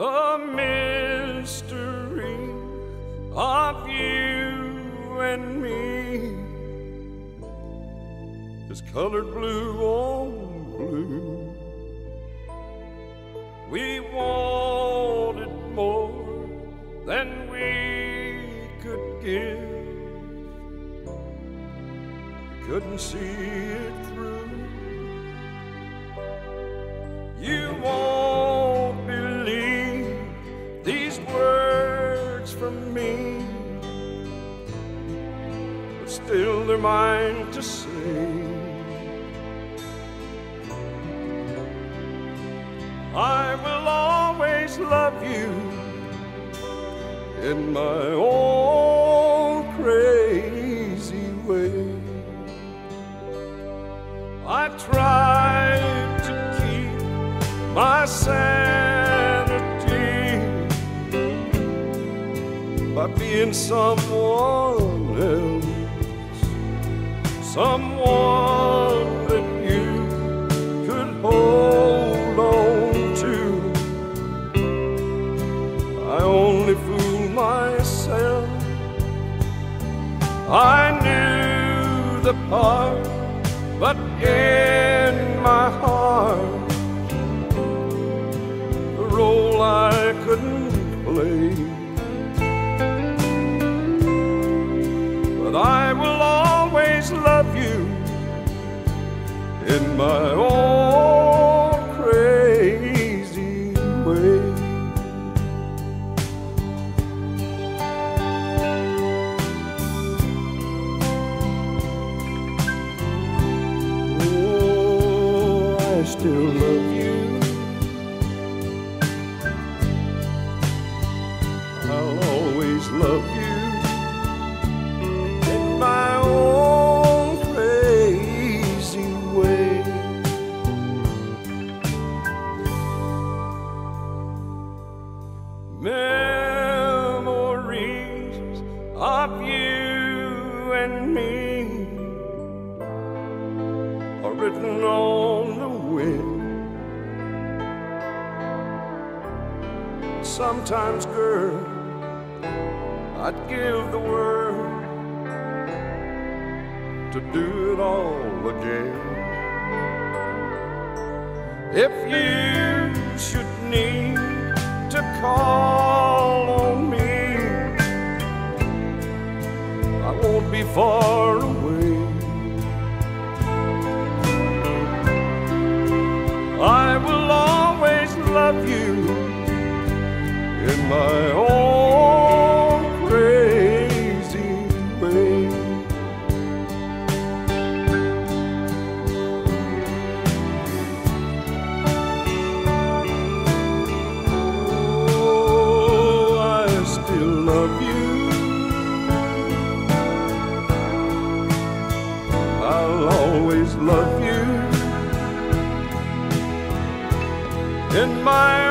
The mystery of you and me is colored blue on blue. We wanted more than we could give. We couldn't see it through. You won't believe these words from me, but still they're mine to say. I will always love you in my own crazy way. I tried to keep my sanity by being someone else, someone that you could hold on to. I only fool myself. I knew the part, but in my heart the role I couldn't play. But I will always love you in my own crazy way. Oh, I still love you. I'll always love you in my own crazy way. Memories of you and me are written on the wind. Sometimes, girl, I'd give the world to do it all again. If you should need to call on me, I won't be far away. I will always love you in my own crazy way. Oh, I still love you. I'll always love you in my